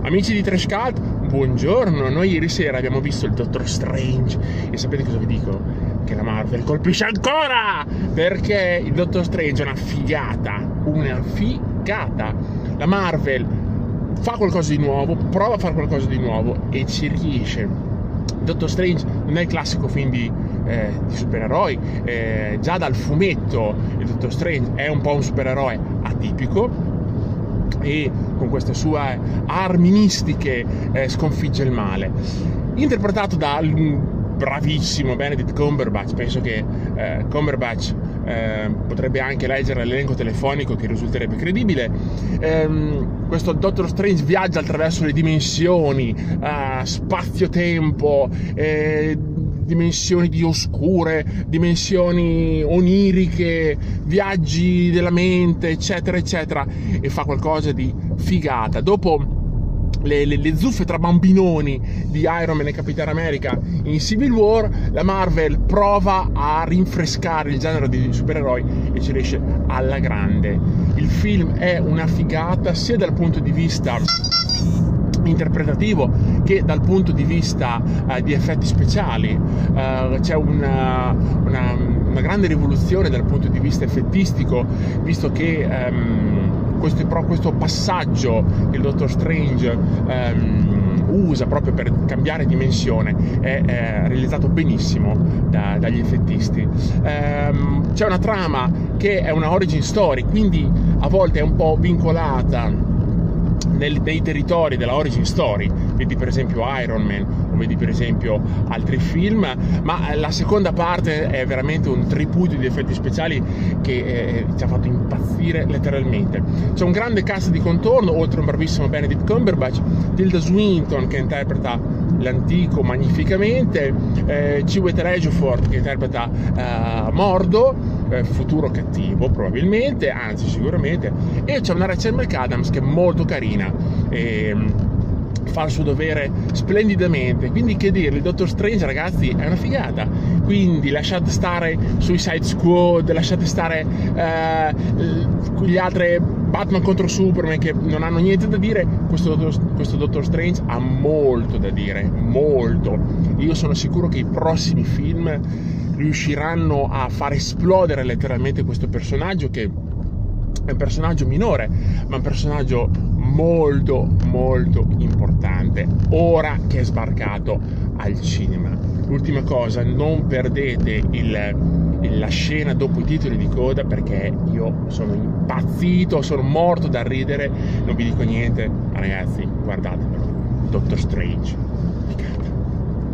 Amici di Trash Cult, buongiorno. Noi ieri sera abbiamo visto il Doctor Strange e sapete cosa vi dico? Che la Marvel colpisce ancora, perché il Doctor Strange è una figata. La Marvel fa qualcosa di nuovo, prova a fare qualcosa di nuovo e ci riesce. Il Doctor Strange non è il classico film di supereroi, già dal fumetto il Doctor Strange è un po' un supereroe atipico e con queste sue armi mistiche sconfigge il male, interpretato dal bravissimo Benedict Cumberbatch. Penso che Cumberbatch potrebbe anche leggere l'elenco telefonico, che risulterebbe credibile. Questo Doctor Strange viaggia attraverso le dimensioni, spazio-tempo, dimensioni di oscure, dimensioni oniriche, viaggi della mente, eccetera eccetera, e fa qualcosa di figata. Dopo le zuffe tra bambinoni di Iron Man e Capitan America in Civil War, la Marvel prova a rinfrescare il genere di supereroi e ci riesce alla grande. Il film è una figata sia dal punto di vista interpretativo che dal punto di vista di effetti speciali. C'è una grande rivoluzione dal punto di vista effettistico, visto che questo passaggio che il Doctor Strange usa proprio per cambiare dimensione è realizzato benissimo dagli effettisti. C'è una trama che è una origin story, quindi a volte è un po' vincolata nei territori della origin story, vedi per esempio Iron Man o vedi per esempio altri film, ma la seconda parte è veramente un tripudio di effetti speciali che ci ha fatto impazzire letteralmente. C'è un grande cast di contorno, oltre a un bravissimo Benedict Cumberbatch, Tilda Swinton che interpreta l'antico magnificamente, Chiwetel Ejiofor che interpreta Mordo, futuro cattivo probabilmente, anzi sicuramente, e c'è una Rachel McAdams che è molto carina e fa il suo dovere splendidamente. Quindi che dire, il Doctor Strange, ragazzi, è una figata. Quindi lasciate stare Suicide Squad, lasciate stare gli altri Batman contro Superman che non hanno niente da dire. Questo Doctor Strange ha molto da dire, molto. Io sono sicuro che i prossimi film riusciranno a far esplodere letteralmente questo personaggio, che è un personaggio minore ma un personaggio molto molto importante ora che è sbarcato al cinema. L'ultima cosa, non perdete la scena dopo i titoli di coda, perché io sono impazzito, sono morto da ridere. Non vi dico niente, ragazzi, guardatevelo, Doctor Strange.